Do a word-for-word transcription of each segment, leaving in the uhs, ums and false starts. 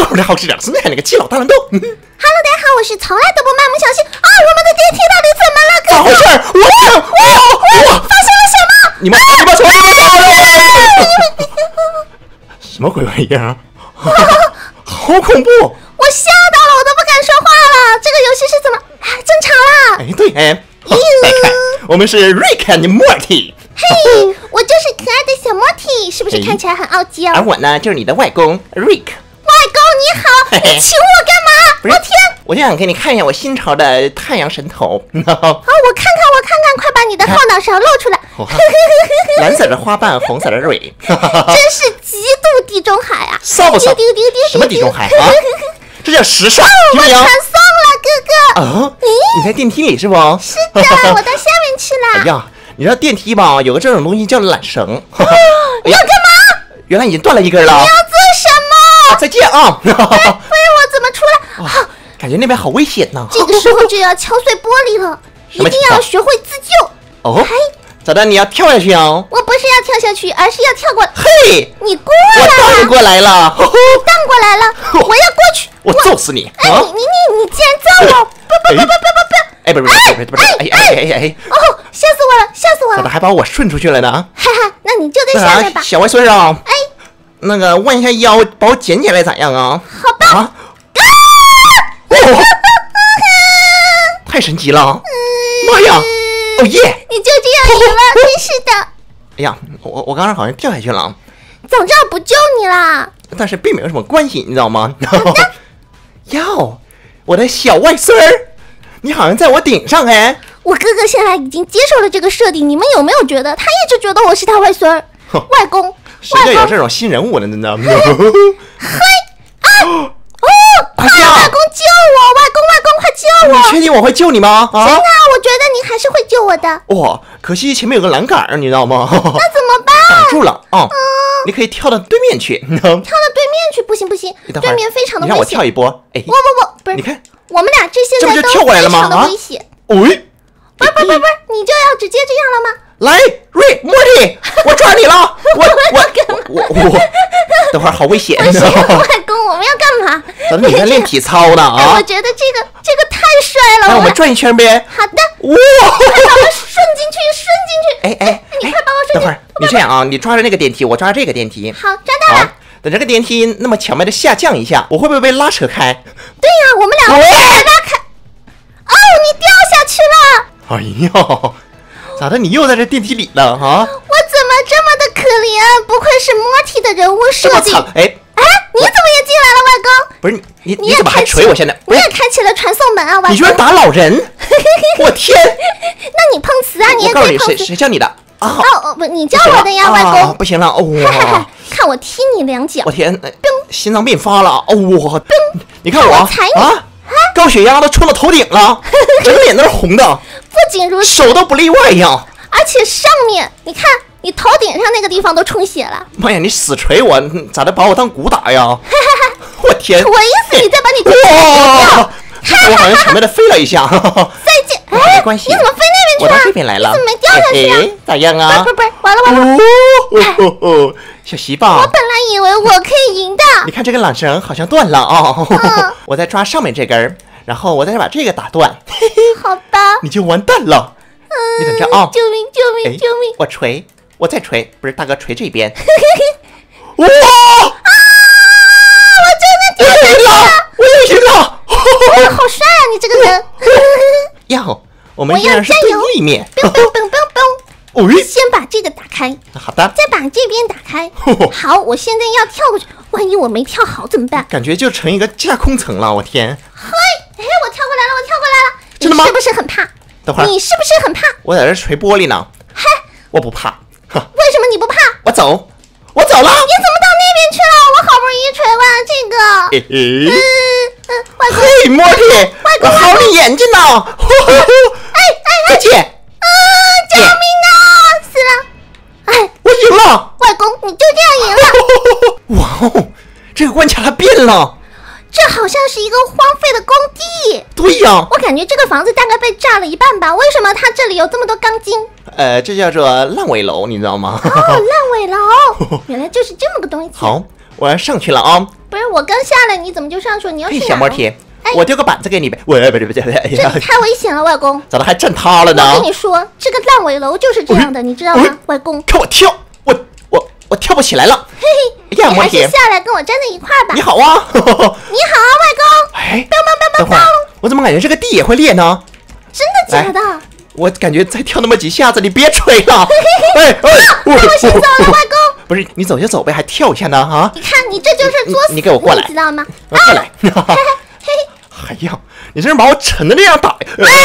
好的好吃点，现在那个七老大乱斗。嗯 Hello， 大家好，我是从来都不漫不小心啊！我们的电梯到底怎么了？哥咋回事？我我我发生了什么？ 你们你们从来没找我！什么鬼玩意儿？好恐怖！ 我吓到了，我都不敢说话了。这个游戏是怎么？哎，正常啦。 哎，对，哎，来看，我们是 Rick and Morty。 嘿，我就是可爱的小莫蒂，是不是看起来很傲娇？ 而我呢，就是你的外公 Rick。 外公你好，你请我干嘛？ 不是我天！ 我就想给你看一下我新潮的太阳神头。 啊，我看看，我看看，快把你的后脑勺露出来。 蓝色的花瓣，红色的蕊， 真是极度地中海啊！ 骚不骚？什么地中海啊？这叫时尚，听没有？ 传送了，哥哥。 啊？你在电梯里是不？ 是的，我到下面去了。 哎呀，你知道电梯吧？有个这种东西叫缆绳。 你要干嘛？ 原来已经断了一根了。 你要做什么？ 再见啊！ 不然我怎么出来？ 啊，感觉那边好危险呢。 这个时候就要敲碎玻璃了，一定要学会自救。 哦，咋的？你要跳下去啊？ 我不是要跳下去，而是要跳过来。 嘿， 你过来！ 我当然过来了。 你荡过来了，我要过去。 我揍死你！ 哎，你你你你竟然揍我！不不不不不不不！ 哎，不是不是不是不是！哎哎哎哎！ 哦，吓死我了，吓死我了！ 咋的？还把我顺出去了呢？ 哈哈，那你就在下面吧。 小外孙啊！ 哎， 那个弯一下腰，把我捡起来咋样啊？ 好吧。 啊！太神奇了！妈呀！哦耶！ 你就这样赢了，真是的。 哎呀，我我刚刚好像掉下去了， 早知道不救你啦。 但是并没有什么关系，你知道吗？哟，我的小外孙儿，你好像在我顶上哎。 我哥哥现在已经接受了这个设定，你们有没有觉得他一直觉得我是他外孙儿、外公？ 谁叫有这种新人物呢？真的。嘿啊！哦，快，外公救我！外公，外公，快救我！ 你确定我会救你吗？啊！ 真的，我觉得你还是会救我的。 哇，可惜前面有个栏杆，你知道吗？ 那怎么办？ 挡住了啊！你可以跳到对面去。跳到对面去？不行不行，对面非常的危险。 你让我跳一波。哎， 不不不，不是。 你看， 我们俩这现在都非常的危险。 喂， 不是不是不是，你就要直接这样了吗？ 来，瑞莫蒂，我抓你了！我我我我，等会儿好危险！ 外公，我们要干嘛？ 咱们你在练体操呢啊！ 我觉得这个这个太帅了。 来，我们转一圈呗。 好的。 哇！ 快把我顺进去，顺进去！ 哎哎， 你快把我顺进去！ 等会儿，你这样啊，你抓着那个电梯，我抓这个电梯。 好，抓到了。 等这个电梯那么巧妙的下降一下，我会不会被拉扯开？ 对呀，我们俩会被拉开。哦，你掉下去了！ 哎呀，咋的？你又在这电梯里了啊？ 我怎么这么的可怜？不愧是莫蒂的人物设定。 哎哎，你怎么也进来了，外公？ 不是你你你怎么还捶我？现在你也开启了传送门啊，外公！ 你居然打老人！我天！ 那你碰瓷啊？你也可以碰瓷。 谁谁叫你的？啊！ 哦不，你叫我的呀，外公。 不行了，哇！ 看我踢你两脚！ 我天，心脏病发了！哦，我，你看我踩你啊，高血压都冲到头顶了，整个脸都是红的。 不仅如此， 手都不例外呀！ 而且上面你看，你头顶上那个地方都充血了。 妈呀，你死锤我，咋的把我当鼓打呀？我天！ 我意思你再把你哇！我好像巧妙的飞了一下。 再见！哎， 没关系， 你怎么飞那边去了？ 我到这边来了。 你怎么没掉下去啊？ 咋样啊？ 不是不是，完了完了！ 哦，小喜宝， 我本来以为我可以赢的。 你看这个缆绳好像断了啊！我再抓上面这根，然后我再把这个打断。 好吧， 你就完蛋了。你等着啊！ 救命救命救命！ 我锤，我再锤，不是大哥锤这边。哇！ 啊！我真的掉下去了！ 我又赢了！ 哇，好帅啊！你这个人。 哟，我们依然是对立面。 嘣嘣嘣嘣嘣！先把这个打开。 好的。 再把这边打开。好，我现在要跳过去，万一我没跳好怎么办？ 感觉就成一个架空层了，我天！ 嘿，哎，我跳过来了，我跳过来了。 真的吗？ 你是不是很怕？ 等会儿， 你是不是很怕？ 我在这锤玻璃呢。 嗨， 我不怕。 为什么你不怕？ 我走，我走了。 你怎么到那边去了？我好不容易锤完了这个。 嘿嘿。 嗯，外公。 嘿，莫蒂，我好你眼睛呢。 哎哎哎！ 姐。 啊！救命啊！死了！哎， 我赢了。 外公，你就这样赢了。 哇哦，这个关卡它变了。 这好像是一个荒废的工地。 对呀， 我感觉这个房子大概被炸了一半吧？为什么它这里有这么多钢筋？ 呃，这叫做烂尾楼，你知道吗？ 哦，烂尾楼，原来就是这么个东西。 好，我要上去了啊！ 不是我刚下来，你怎么就上去了？你要去嘿， 哪？ 小摩铁， 哎我丢个板子给你呗。喂，不是不是不是，哎呀， 这里太危险了，外公。 咋的还震塌了呢？ 我跟你说，这个烂尾楼就是这样的，你知道吗，外公？ 看我跳，我我我跳不起来了。 嘿嘿， 哎呀， 你还是摩铁， 下来跟我站在一块儿吧。 你好啊。 你好啊，外公。 哎， 棒棒棒棒等会儿，我怎么感觉这个地也会裂呢？ 真的假的？ 我感觉再跳那么几下子，你别吹了。哎哎，我我先走了，外公。 不是你走就走呗，还跳一下呢啊！ 你看，你这就是作死， 你给我过来你知道吗？ 过来。 嘿嘿嘿， 哎呀，你真是把我沉的那样打。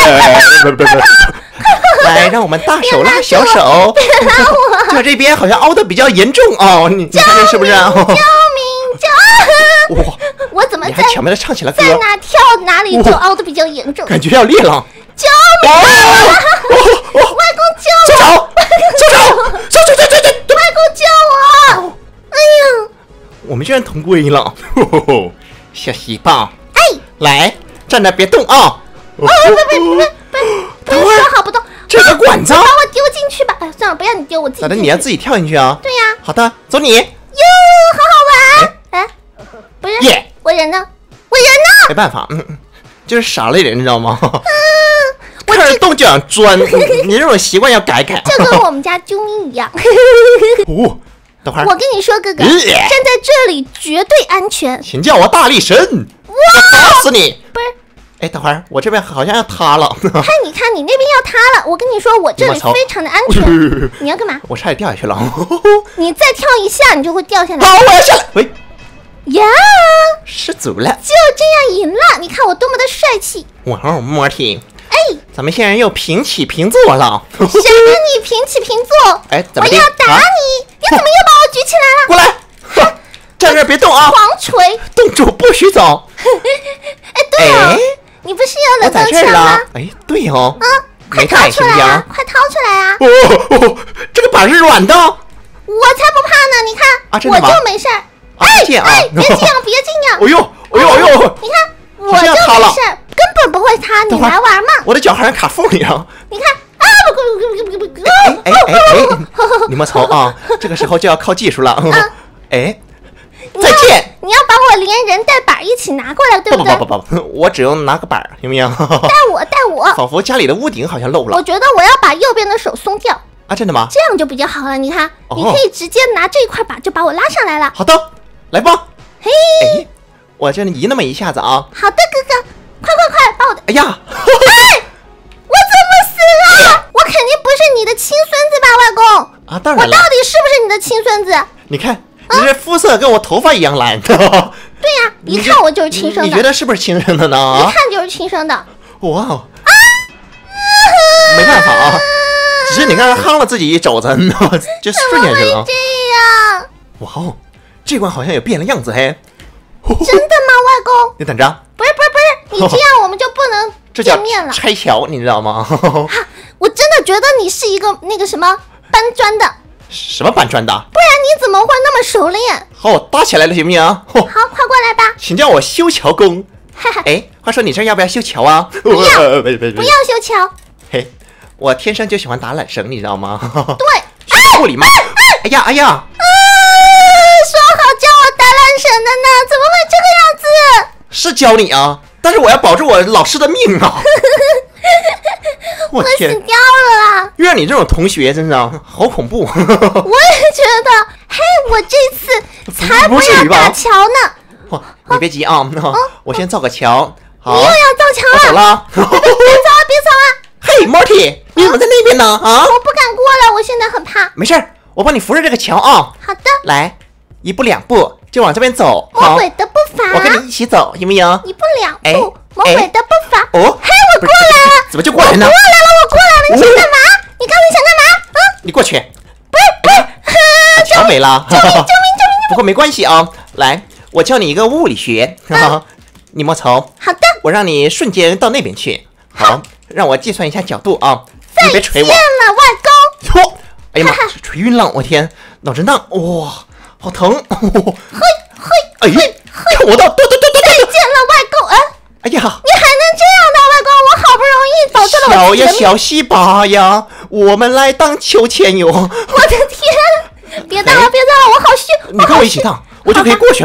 来，让我们大手拉小手。这这边好像凹的比较严重哦，你你看这是不是？ 救命！救！ 哇， 我怎么在你还巧妙的唱起了歌， 在哪跳哪里就凹的比较严重？ 感觉要裂了。 救命！外公救我！ 松手！松手！松手！对对对！ 外公救我！哎呀！ 我们居然同归了，小西棒！ 哎， 来，站着别动啊！ 哦，别别别别别别说好不动， 这个管子把我丢进去吧！哎，算了，不要你丢，我自己。 咋的？你要自己跳进去啊？ 对呀。 好的，走你。 哟，好好玩！哎，不是， 耶！ 我人呢？我人呢？ 没办法，嗯嗯，就是傻了一点，你知道吗？ 嗯， 看着洞就想钻，你你这种习惯要改改。 这跟我们家啾咪一样。 哦，等会儿， 我跟你说，哥哥， 呃站在这里绝对安全。 请叫我大力神，我打死你！ 不是， 哎，等会儿，我这边好像要塌了。 看你看你那边要塌了，我跟你说，我这里非常的安全。你要干嘛？ 我差点掉下去了。 你再跳一下，你就会掉下来。 好，我要下来。喂， 呀， 失足了。 就这样赢了！你看我多么的帅气！ 哇哦，莫提， 哎， 咱们现在又平起平坐了。 谁跟你平起平坐？ 哎，怎我么的要打啊你！你怎么又把我举起来了？ 过来，哼站这儿别动啊！ 狂锤！ 动主不许走。 哎，对哦哎， 你不是有我在冷冻枪吗这儿了？。哎，对哦。 啊，快没掏出带行不行？ 来啊！快掏出来啊！ 哦哦，这个板是软的。 我才不怕呢！你看，我啊真的吗就没事儿。 啊哎这样啊哎，别这样，别这样！ 哎呦，哎呦，哎呦！ 你看，我这就样塌了没事儿，根本不会塌。你等会儿来玩嘛？ 我的脚好像卡缝里了。 你看啊，不不不不不不！ 哎哎哎哎，你们瞅啊，这个时候就要靠技术了。哎，再见。 你要把我连人带板一起拿过来，对不不对？ 不不不，我只用拿个板儿，行不行？ 带我带我！ 仿佛家里的屋顶好像漏我了觉得我要把右边的手松掉， 啊！真的吗？ 这样就比较好了。你看， 哦你可以直接拿这块板就把我拉上来了。 好的，来吧。 嘿， 哎，我这移那么一下子啊！ 好的，哥哥，快快快，把我的…… 哎呀， 哎，我怎么死了？我肯定不是你的亲孙子吧，外公？ 啊，当然了我到，底是不是你的亲孙子？ 你看你这肤色跟我头发一样蓝。 对呀，一你这看我就是亲生的， 你觉得是不是亲生的一呢？ 看就是亲生的。 哇哦！没办法啊，只是你刚才夯了自己一肘子，就顺下去了。 这样， 哇哦，这关好像也变了样子嘿！ 真的吗，外公？ 你等着， 不是不是不是，你这样我们就不能这叫见面了。 拆桥，你知道吗？ 我真的觉得你是一个那个什么搬砖的， 什么搬砖的？ 不然你怎么会那么熟练？ 好，搭起来了行不行？ 好，快过来吧。 请叫我修桥工。 哈哈， 哎，话说你这要不要修桥啊？ 不要， 不不不要修桥。 嘿，我天生就喜欢打懒绳，你知道吗？ 对， 学护理吗？哎呀哎呀！ 啊，说好叫我打懒绳的呢，怎么会这个样子？ 是教你啊，但是我要保住我老师的命啊！我我死天， 掉了啦！ 遇到你这种同学，真的好恐怖。 我也觉得，嘿，我这次才不要不至于吧打桥呢。 哇你别急啊，我先造个桥。好， 你又要造桥我走了？ 了。 别走啊，别走啊！ 嘿，Morty，你怎么在那边呢？啊， 我不敢过来，我现在很怕。 没事儿，我帮你扶着这个桥啊。 好的， 来，一步两步就往这边走。 魔好， 鬼的步伐， 我跟你一起走，行不行？ 一步两哎步，魔鬼的步伐。 哦， 嘿，我过来了， 怎么就过来呢？ 过来了，我过来了，你想干嘛？你刚才想干嘛？啊， 你过去。 不是不是， 桥没了。救命！救命！ 救命！ 不过没关系啊，来，我教你一个物理学。你莫愁， 好的， 我让你瞬间到那边去。好，让我计算一下角度啊。你别锤我。 见了，外公。 哟，哎呀妈，锤晕了！我天，脑震荡，哇，好疼！ 嘿嘿哎呀，看我的，对对对对对！ 再见了，外公。嗯， 哎呀， 你还能这样的，外公？我好不容易保住了我小呀自己的命。 小西巴呀，我们来荡秋千哟！ 我的天！别荡了，别荡了，我好虚。 你跟我一起荡，我就可以过去了。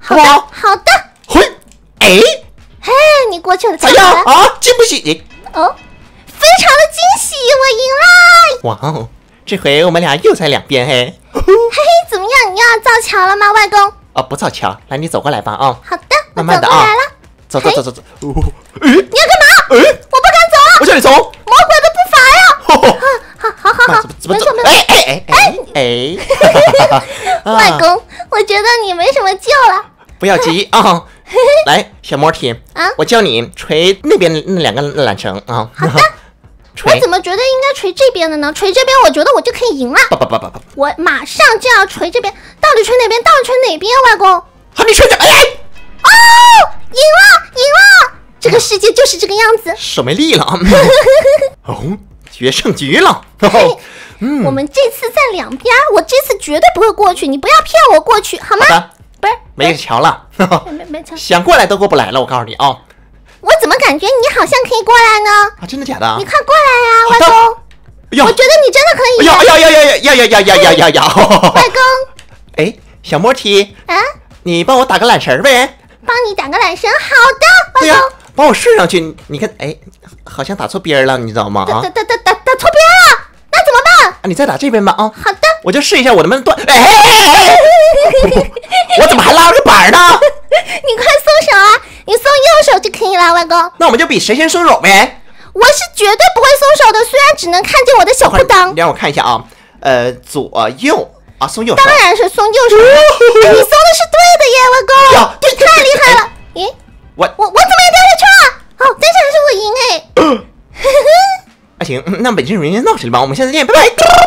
好不好？ 好的。 嘿，哎， 嘿，你过去了， 咋样了啊？惊不喜？ 哦，非常的惊喜，我赢了！ 哇哦，这回我们俩又在两边嘿。 嘿嘿，怎么样？你要造桥了吗，外公？ 哦，不造桥，来，你走过来吧啊。 好的， 慢慢的啊。走走走走走。哦，哎， 你要干嘛？ 哎， 我不敢走。 我叫你走。 魔鬼的步伐呀！好好好好好， 怎么走？ 没哎哎哎哎哎！ 外公，我觉得你没什么救了。 不要急啊。来，小摩提啊， 我教你锤那边那两个缆绳啊。 好的。我怎么觉得应该锤这边的呢？锤这边，我觉得我就可以赢了。 不不不不不， 我马上就要锤这边，到底锤哪边？到底锤哪边？外公， 好，你锤这，哎， 哦，赢了，赢了！这个世界就是这个样子。 手没力了啊。哦，决胜局了。 嗯，我们这次在两边，我这次绝对不会过去，你不要骗我过去，好吗？ 好的， 不是， 没桥了。 没没桥， 想过来都过不来了，我告诉你啊。 我怎么感觉你好像可以过来呢？ 啊，真的假的？ 你快过来呀，外公！我觉得你真的可以。 要要要要要要要要要要要！ 外公， 哎，小莫提啊， 你帮我打个缆绳呗。 帮你打个缆绳，好的， 对呀，帮我顺上去。你看，哎，好像打错边了，你知道吗？ 打打打打打打错边了，那怎么办？ 啊，你再打这边吧啊。 好的， 我就试一下我能不能断。哎，我怎么还拉着个板呢？ 你快松手啊！你松右手就可以了，外公。 那我们就比谁先松手呗。 我是绝对不会松手的，虽然只能看见我的小裤裆。 你让我看一下啊，呃，左右啊，松右手。 当然是松右手。哎，你松的是对的耶，外公。 对， 太厉害了。咦， 我我我怎么也掉下去了？哦，但是还是我赢哎。 啊行，那北京人闹起来吧，我们下次见，拜拜。